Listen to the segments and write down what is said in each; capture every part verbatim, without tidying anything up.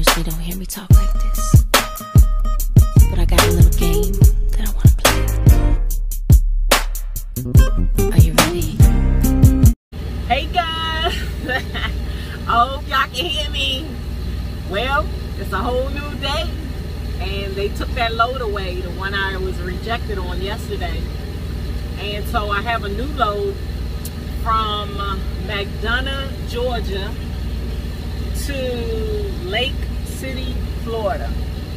usually don't hear me talk like this, but I got a little game that I want to play. Are you ready? Hey guys, I hope y'all can hear me. Well, it's a whole new day, and they took that load away, the one I was rejected on yesterday. And so I have a new load from uh, McDonough, Georgia to Lake City, Florida.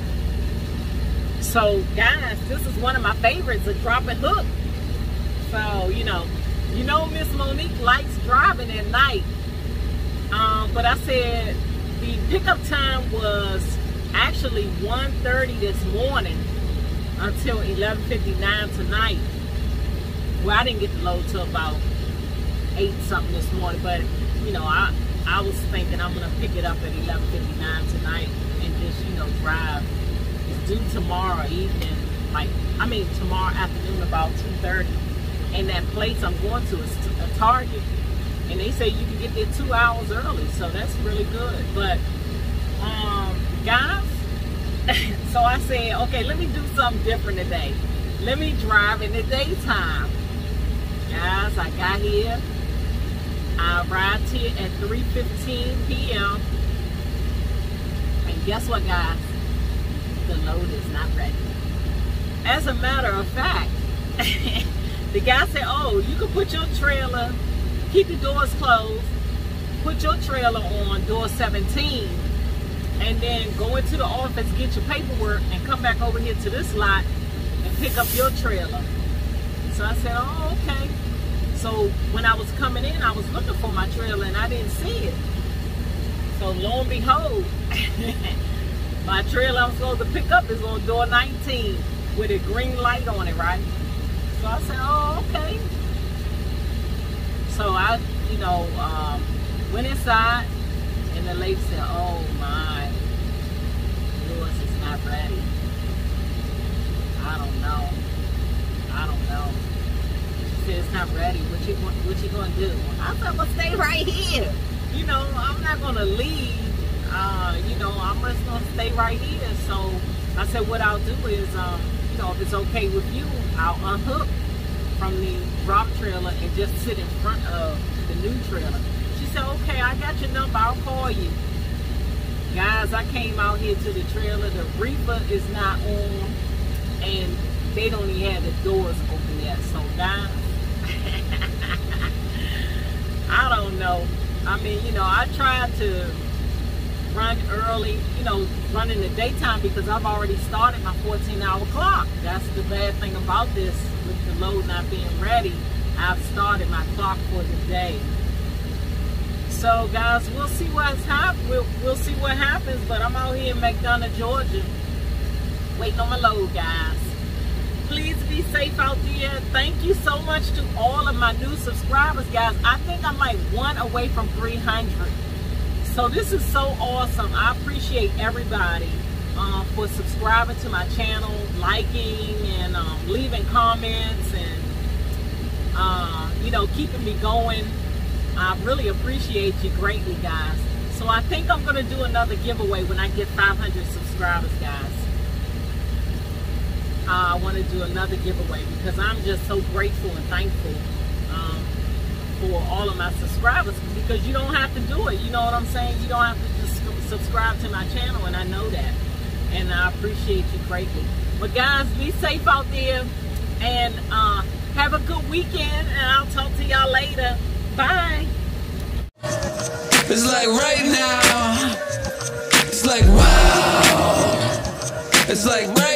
So guys, this is one of my favorites, a drop and hook. So, you know, you know Miss Monique likes driving at night. Um, but I said the pickup time was actually one thirty this morning until eleven fifty-nine tonight. Well, I didn't get the load till about eight something this morning, but you know, I I was thinking I'm gonna pick it up at eleven fifty-nine tonight and just, you know, drive. It's due tomorrow evening, like I mean tomorrow afternoon about two thirty. And that place I'm going to is a Target, and they say you can get there two hours early, so that's really good. But um, guys, so I said, okay, let me do something different today. Let me drive in the daytime. Guys, I got here. I arrived here at three fifteen p m And guess what, guys? The load is not ready. As a matter of fact, the guy said, oh, you can put your trailer, keep the doors closed, put your trailer on door seventeen, and then go into the office, get your paperwork, and come back over here to this lot and pick up your trailer. So I said, oh, okay. So when I was coming in, I was looking for my trailer and I didn't see it. So lo and behold, my trailer I'm supposed to pick up is on door nineteen with a green light on it, right? So I said, oh, okay. So I, you know, um, went inside, and the lady said, oh my, yours is not ready. I don't know. I don't know. She said, it's not ready. What you, what you gonna do? I said, well, stay right here. You know, I'm not gonna leave. Uh, you know, I'm just gonna stay right here. So I said, what I'll do is, um, you know, if it's okay with you, I'll unhook from the drop trailer and just sit in front of the new trailer. She said, okay, I got your number, I'll call you. Guys, I came out here to the trailer, the reefer is not on, and they don't even have the doors open yet. So guys, I don't know. I mean, you know, I tried to run early, you know, run in the daytime because I've already started my fourteen hour clock. That's the bad thing about this, with the load not being ready. I've started my clock for the day. So guys, we'll see what's happening. We'll, we'll see what happens, but I'm out here in McDonough, Georgia, waiting on my load, guys. Please be safe out there. Thank you so much to all of my new subscribers, guys. I think I'm like one away from three hundred. So this is so awesome. I appreciate everybody um, for subscribing to my channel, liking, and um, leaving comments, and uh, you know, keeping me going. I really appreciate you greatly, guys. So I think I'm gonna do another giveaway when I get five hundred subscribers, guys. Uh, I want to do another giveaway because I'm just so grateful and thankful um, for all of my subscribers, because you don't have to do it. You know what I'm saying? You don't have to just subscribe to my channel, and I know that. And I appreciate you greatly. But guys, be safe out there, and uh, have a good weekend, and I'll talk to y'all later. Bye. It's like right now. It's like wow. It's like right